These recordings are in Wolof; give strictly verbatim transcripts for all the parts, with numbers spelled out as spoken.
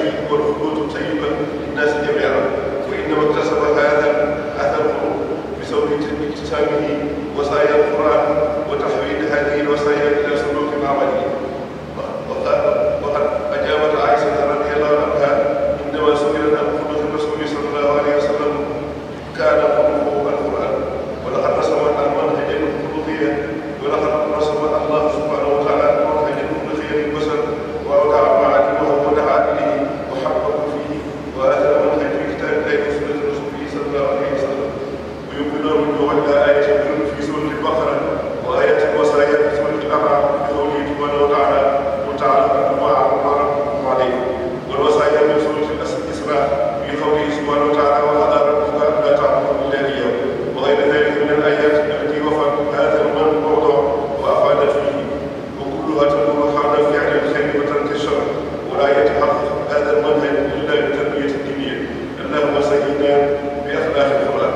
الحديث والخطوط طيبة للناس جميعا، وإنما اكتسب هذا هذا الخلق بسبب اكتسابه وصايا القرآن وتحويل هذه الوصايا إلى سلوك عملي. وقد أجابت عائشة رضي الله عنها عندما سئلت عن خلق الرسول صلى الله عليه وسلم كان خلقه القرآن، ولقد رسم المنهج الخلقي ولقد رسم الله سبحانه وتعالى المنهج الخلقي للبشر ووضع معالمه وتعاليه وحقق فيه، وهذا المنهج في كتاب الله وسنة رسوله صلى الله عليه وسلم. ويمكن أن نولى آية في سورة البقرة وآية الوصايا في سورة الأنعام بقوله سبحانه وتعالى وتعالى ما ربكم عليه، والوصايا في سورة الإسراء بقوله سبحانه وتعالى وقضى ربك ألا تعبدوا إلا إياه، وغير ذلك من الآيات التي وفت هذا الموضوع وأفادت فيه، وكلها تدور حول فعل الخير وترك الشر، ولا يتحقق هذا المنهج إلا بالتربية الدينية. اللهم زينا بأخلاق القرآن.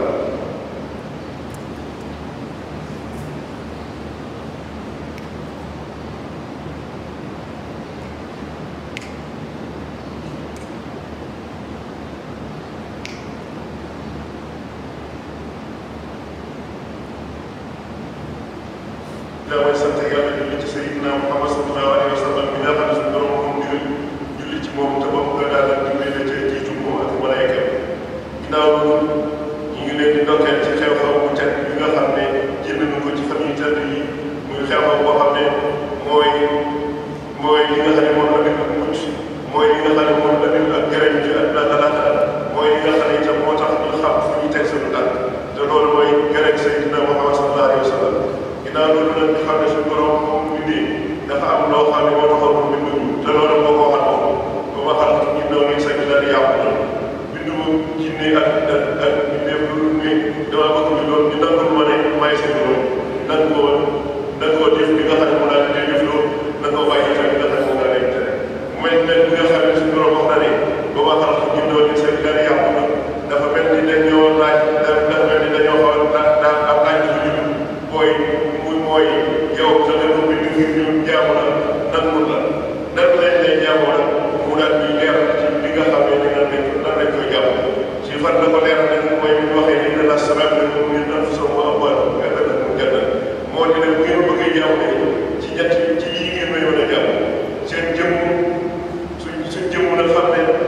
damay sant yàlla julli ci Seydina Muhammad sallallahu alayhi wa sallam bi nga xam ne suñu borom moom digal julli ci moom te ba mu gën a daal dimbali la ca jiitu moom ak malaayka ginnaaw loolu ñu ngi leen di ndokkeel ci xew-xew bu tedd bi nga xam ne jënd nañu ko ci fan yu tedd yi muy xew-xew boo xam ne mooy mooy li nga xam ne moom la nit ak mucc mooy li nga xam ne moom la nit ak jëriñ ci àdduna ak àllaaxira mooy li nga xam ne itam moo tax ñu xam fu ñuy teg suñu tànk te loolu mooy jëriñ Seydina Muhammad sallallahu alayhi wa sallam. ginnaaw loolu nag ñu xam ne suñu borom moom bindee dafa am loo xam ne moo taxoon mu bindu ñu te loolu moo ko waxal moom ba ma xam ne ginnaaw ni sañ daal yàqu na bindu ma jinne ak ak ak bindeef lu ne dama bëgg ñu doon ñu nangul ma ne may seen borom nan koo nan koo def li nga xam ne mu daal di def loolu nan koo bàyyi itam li nga xam ne moom laa leen tere mel mel bi nga xam ne suñu borom wax na ne ba ma xam ne ginnaaw ni sañ daal yàqu na dafa mel ni dañoo laaj dafa mel ni dañoo xaw a daan am laaj bu ñu booy mooy yow sa nga ko bind ngir ñu jaamu la nangul la nan lañ lay jaamoo la mu daal di leer ci li nga xam ne dina nekk nan lañ koy jaamu ci fan la ko leer nag mooy bi ñu waxee ni dana sabab la moom ngeen daan fa sama amwal nga dana mu gànna moo di nag ngeen bëggee jaamu ne ci ñett ci yii ngeen may mën a jaamu seen jëmm suñ suñ jëmm nag xam ne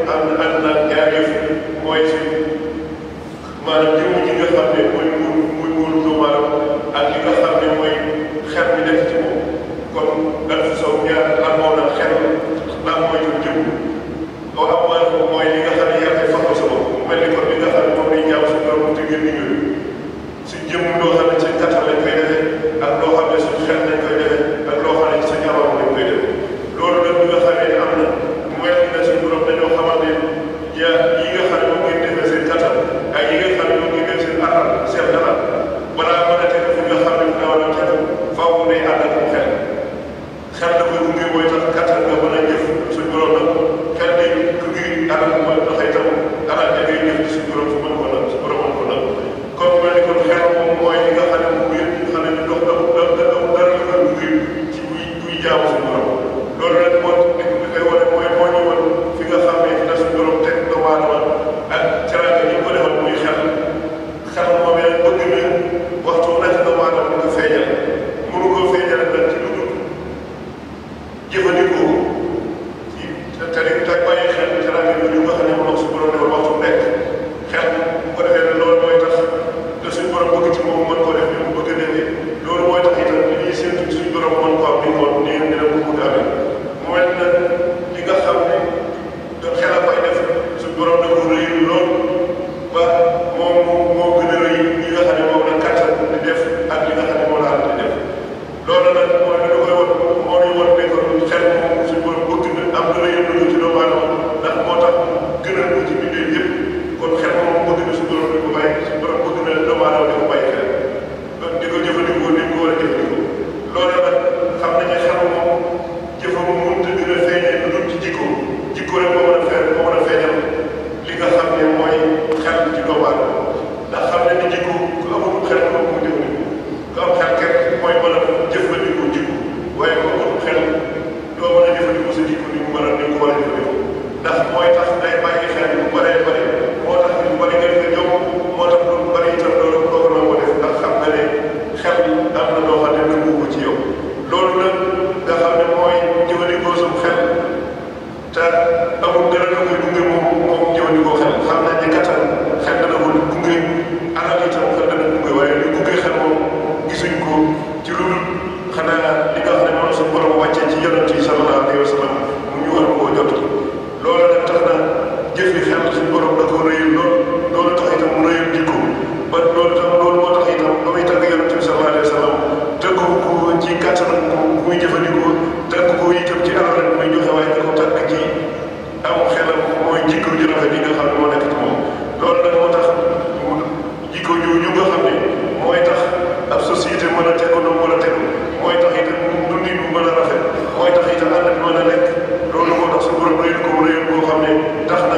rafet yi nga xam ne moo nekk ci moom loolu nag moo tax jikko jooju nga xam ne mooy tax ab société mën a tegu nu mën a tegu mooy tax itam dundin bu mën a rafet mooy tax itam ànd bi mën a nekk loolu moo tax su borom réyal ko réyal boo xam ne tax na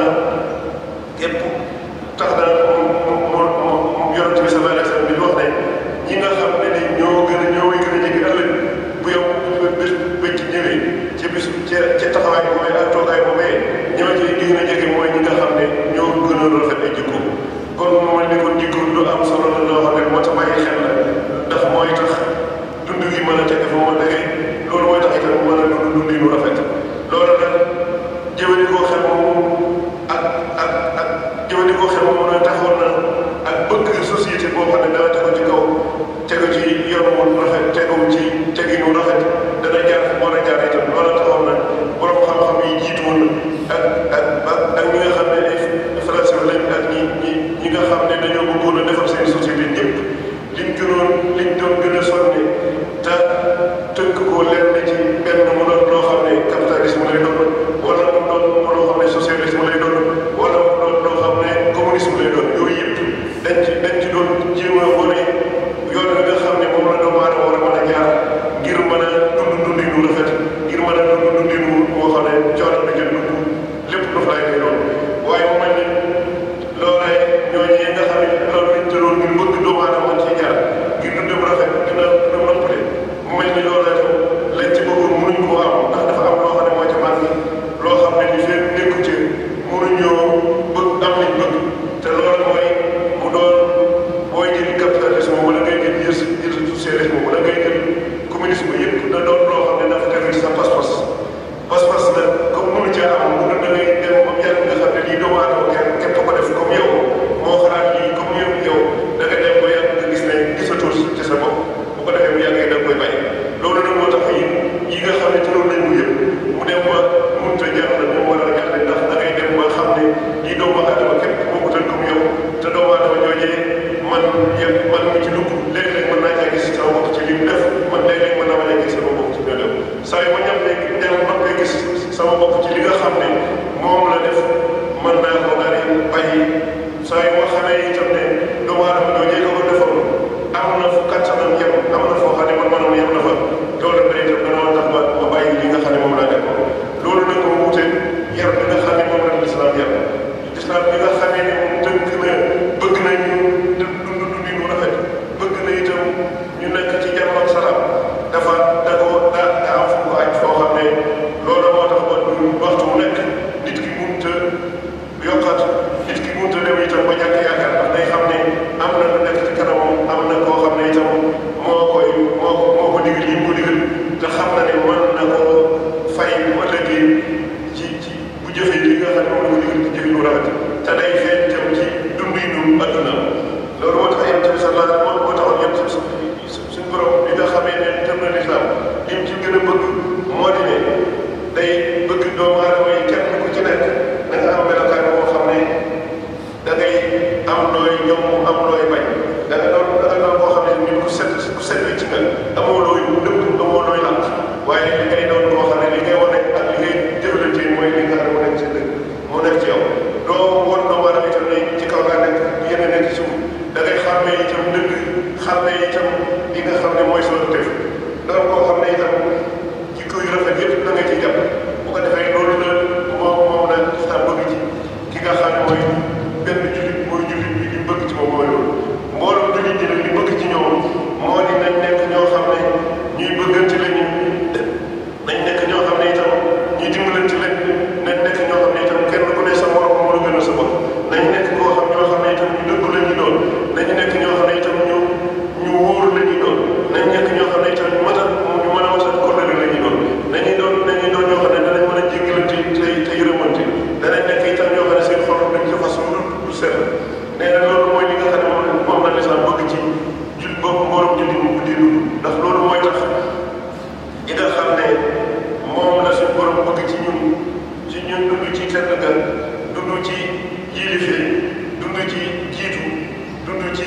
képp tax na mu mu mu yonent bi sallallahu alayhi wa sallam bi wax ne ñi nga xam ne ni ñoo gën a ñoo gën a jege ëllëg bu yow bés bëcc ñëwee ci bis ca ca taxawaay boobee ak toogaay boobee ñoo ci gën a jege mooy ñi nga xam ne ñoo gën a rafet ay jikko kon mu mel ni kon jikko lu am solo la loo xam ne moo tax bàyyi xel la ndax mooy tax dund gi mën a tege fa mu tege loolu mooy tax itam mën a dund dund lu rafet loolu nag jëfandikoo xel moom ak ak ak jëfandikoo xel moom nag taxoon na ak bëgg société boo xam ne dana tegu ci kaw tegu ci yoon wu rafet tegu ci teginu rafet dana jaar fu war a jaar itam loolu taxoon na borom xam-xam yi jiitu woon ak ak ak ñi nga xam ne ay français lañ ak ñi ñi ñi nga xam ne dañoo bëggoon a defar seen société ñëpp liñ gënoon liñ doon gën a sonne te tënk ko lenn ci benn mu doon loo xam ne capitalisme lay doon wala mu doon loo xam ne socialisme lay doon wala mu doon loo xam ne communisme lay doon yooyu yëpp dañ ci dañ ci doon jéem a wane yoon wi nga xam ne moom la doomu aadama war a mën a jaar ngir mën a dund dundinu rafet ngir mën a dund dundinu boo xam ne coono bi ngeen dugg lépp lu fay lay doon waaye mu mel ni loolee ñooñu nga xam ne loolu lañ jëloon ngir bëgg doomu aadama mën cee jaar ngir dundam rafet dina dina noppale mu mel ni loolee tam lañ ci bëggoon mënuñ koo am ndax dafa am loo xam ne moo ca manqué loo xam ne ni fekk nekku ci mënuñoo bëgg am liñ bëgg te loolu mooy mu doon booy jël capitalisme wala ngay jël jël jël socialisme wala ngay jël communisme yëpp da doon loo xam ne dafa tegu ci sa pas-pas pas-pas nag comme mënu cee am mu da ngay dem ba yàgg nga xam ne lii doomu aadama kenn képp ko def comme yow moo xalaat lii comme yow yow da nga dem ba yàgg nga gis ne gisatoo ci sa bopp bu ko defee bu yàggee da nga koy bañ loolu nag moo tax yi yi nga xam ne ci loolu lañ mu yëpp mu dem ba mënut a jar na mu war a jar ndax da ngay dem ba xam ne lii doomu aadama képp moo ko tënk comme yow te doomu aadama joojee man yëpp man mi ci dugg léeg-léeg mën naa caa gis sama bopp ci li mu def man léeg-léeg mën naa bañ a gis sama bopp ci li mu def saa yu ma ñam ne dem ma koy gis sama bopp ci li nga xam ne moom la def mën naa ko daal di bàyyi saa yu ma xamee itam ne doomu aadama joojee ko ko defoon am na fu kattanam yem am na foo xam ne man manam yem na fa loolu da itam dana tax ba ma bàyyi li nga xam ne moom laa def loolu nag moo wute yar bi nga xam ne moom la lislaam yar lislaam bi nga xamee ne moom tënk na bëgg nañu dund dundin wu rafet bëgg na itam ñu nekk ci jàmm ak salaam dafa da ko da da am fu ko aj foo xam ne loolu moo tax ba waxtu mu nekk nit ki mënut a yokkat nit ki mënut a dem itam ba ñàkk yaakaar ndax day xam ne am na lu nekk ci kanamam am na koo xam ne itam moo koy moo ko moo ko digal yi mu ko digal te xam na ne mën na ko fay bu ëllëgee ci ci bu jëfee li nga xam ne moom la ko digal ci jëfi lu rafet te day feeñ itam ci dundinu adduna loolu moo tax yonent bi sallallahu alayhi wa sallam moo taxoon yonent bi suñu borom bi nga xamee ne tam na lislaam li mu ci gën a bëgg moo di ne day bëgg doomu aadama yi kenn ku ci nekk da nga am melokaan boo xam ne da ngay am looy ñoom am looy bañ da nga doon da nga doon boo xam ne nit ku set ku set ci nga amoo looy nëbb amoo looy lànk waaye li ngay doon boo xam ne li ngay wane ak li ngay jëflante mooy li nga xam ne mu nekk ci dëgg mu nekk ci yow doo won doomu aadama itam ne ci kaw ngaa nekk yéen a nekk ci suuf da ngay xàmmee itam dëgg xàmmee itam li nga xam ne mooy sa def doon koo xam ne itam jikko yu rafet yëpp da nga ciy jàpp bu ko defee loolu la moom moom la islam bëgg ci ki nga xam ne mooy benn jullit mooy jullit bi li bëgg ci moom mooy loolu mbooloo jullit ñi nag li bëgg ci ñoom moo di nañ nekk ñoo xam ne ñuy bëggante lañu nañ nekk ñoo xam ne itam ñuy dimbalante lañ nañ nekk ñoo xam ne itam kenn ku ne sa morom moo la gën a sa bopp nañ nekk koo xam ñoo xam ne itam ñu dëgg la ñuy doon nañ nekk ñoo xam ne itam ñu ñu wóor la ñuy doon nañ nekk ñoo xam ne itam ñu mën a ñu mën a matal kóllëre la ñuy doon nañuy doon nañuy doon ñoo xam ne danañ mën a jéggalante tey te yërëmante danañ nekk itam ñoo xam ne seen xol dañ ci fas lu dul sell nee na loolu mooy li nga xam ne moom moom la lislaam bëgg ci jul bopp mbooloo jullit mu di dund ndax loolu mooy tax li nga xam ne moom la suñu borom bëgg ci ñun ci ñun dund ci tedd ga dund ci yilife dund ci jiitu dund ci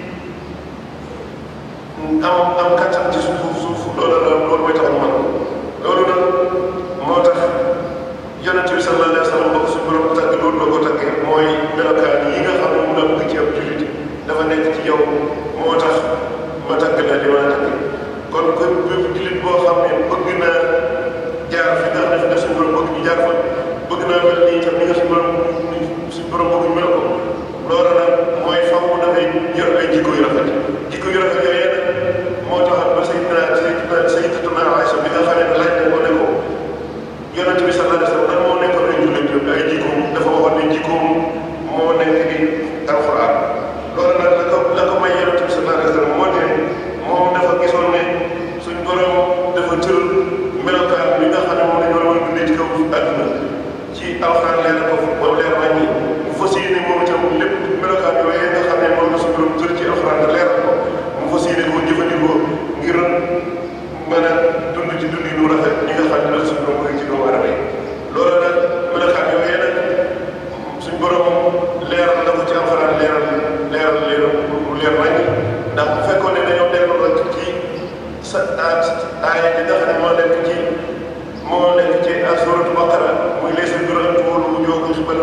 am am kattan ci suuf suuf loolu la loolu mooy tax ñu mën loolu nag moo tax yonent bi sallallahu alayhi wa sallam bokk suñu borom tàgg loolu la ko tàggee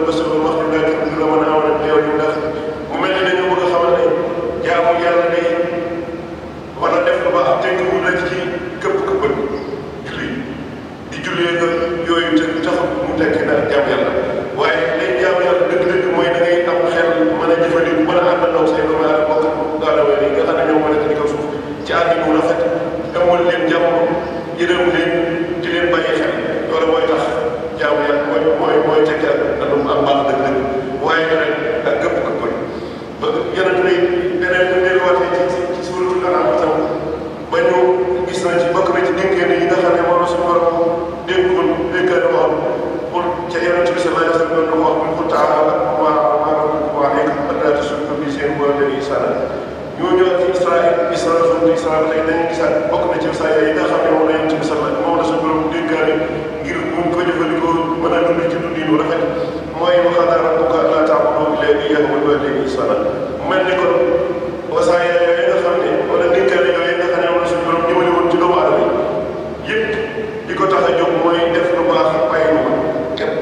rasul wax ni daal di la mën a amal ak yow ñu ndax mu mel ni dañoo bëgg a xamal ne jaamu yàlla day war a def lu baax tënk mu rek ci këpp këppal julli di jullee nga yooyu te taxul mu tekki daal jaamu yàlla waaye day jaamu yàlla dëgg-dëgg mooy da ngay am xel mën a jëfandiku mën a àndandoo say doomu aadama bokk aadama yi nga xam ne ñoo mën a ci kaw suuf ci ànd bu rafet amoon leen jàmm yërëm leen di leen bàyyi xel loolu mooy tax jaamu yàlla mooy mooy mooy tekki ak ak am baax dëgg-dëgg waaye nag ak gëpp këppal ba yonent bi beneen bu ñu waxee ci ci suuratul An'aam tam ba ñu gis na ci bokk na ci dénkaane yi nga xam ne moom la suñu borom dénkoon dénkaane waxoon pour ca yonent bi sallallahu alayhi wa sallam doon wax qul ta'aalaw maa maa rabbukum alaykum allaa tushriku bihi shay'an wa bil ihsaan ñoo ñëw ci Israa Israa suñu Israa tey dañuy gisaat bokk na ci saa yi nga xam ne moom la yonent bi sallallahu moom la suñu borom dénkaane ngir mun ko jëfandikoo mën a dund ci dundin wu rafet mooy wa qadaa rabbuka allaa ta'budu illaa iyyaahu wa bil waalidayni ihsaanan mu mel ni kon wasaaya yooyu nga xam ne wala dénkaane yooyu nga xam ne moom la suñu borom ñëwale woon ci doomu aadama yi yëpp li ko tax a jóg mooy def lu baax bàyyi lu bon képp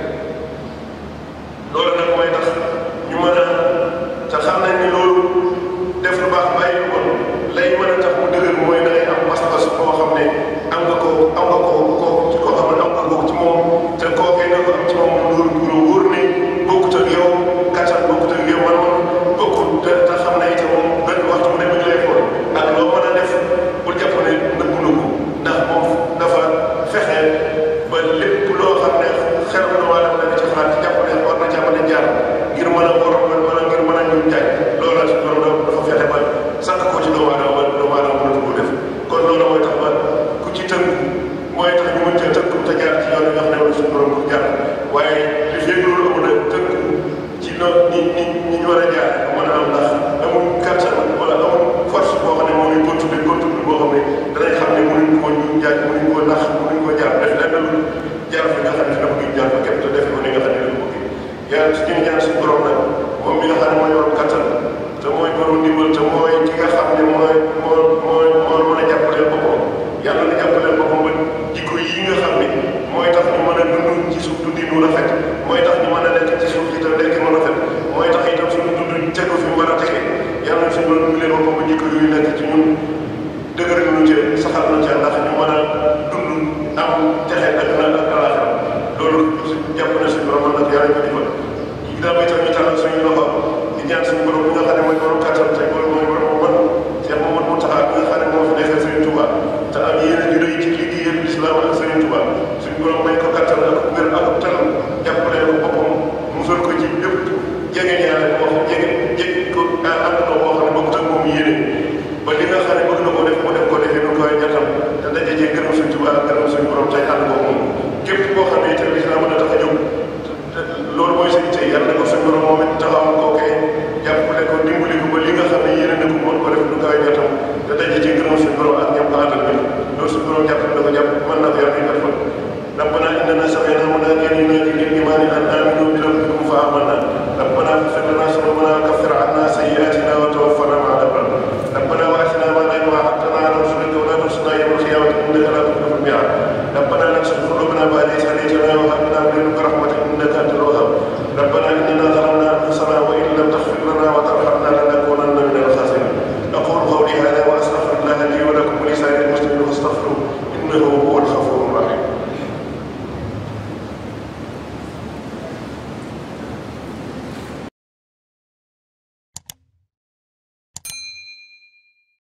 loolu nag mooy tax ñu mën a te xam nañ ni loolu def lu baax bàyyi lu bon lay mën a tax mu dëgër mooy da ngay am pas-pas boo xam ne am nga ko am nga ko ko ci koo xam ne am nga ko ci moom te kookee nga ko am ci moom wóor wóor wóor ne bokkut ak yow kattan bokkut ak yow man-man bokkut te te xam ne itam moom benn waxtu mu ne mi ngi lay xool ak loo mën a def pour jàpp ne nëbbu na ko ndax moom dafa fexe ba lépp loo xam ne xel na wala dana ci xalaat ci jàpp ne war na caa mën a jaar ngir mën a borom wala ngir mën a ñu jaay loolu la ci borom dafa fexe ba sànq ko ci doomu aadama ba doomu aadama mënatu ko def kon loolu mooy tax ba ku ci tënk mooy tax ñu mën cee tënk te jaar ci yoon yi nga xam ne wala suñu borom pour jaar waaye li fekk loolu amul a tënk ci loolu ni ni ñi ñu war a jaar mën a am ndax amul kattan wala amul force boo xam ne moom ñu contrôler contrôler boo xam ne danañ xam ne mënuñ koo ñu jaaj mënuñ koo nax mënuñ koo jaar def lenn lu jaar fi nga xam ne dina bëgg jaar fa képp te defe ko ni nga xam ne dina bëgg yàlla su ñu ñaan suñu borom nag moom mi nga xam ne mooy borom kattan te mooy borom ndimbal te mooy ki nga xam ne mooy moo mooy moo mën a jàppaleel boppam yàlla na jàppaleel boppam ba jikko yi nga xam ne mooy tax ñu mën a dund ci suuf dundin wu rafet mooy tax ñu mën a nekk ci suuf itam nekk mu rafet mooy tax itam suñu dund tegu fi mu war a tege yàlla na suñu borom leen boppam ba jikko yooyu nekk ci ñun dëgër ñu ci saxal na ca ndax ñu mën a dund am texe ak na ak alaaxira loolu jàpp na suñu borom nag yàlla ñu defal ginnaaw itam ñu tàllal suñu loxo di ñaan suñu borom bi nga xam ne mooy borom kattan tey mooy mooy borom man Cheikh Mamadou Mountakha bi nga xam ne moo fi nekkal Serigne Touba te am yéen a ju rëy ci liggéeyal islam ak Serigne Touba suñu borom may ko kattan ak wér ak tal jàppale ko boppam musal ko ci lépp jege ñaare moo xam jege jege ko àndandoo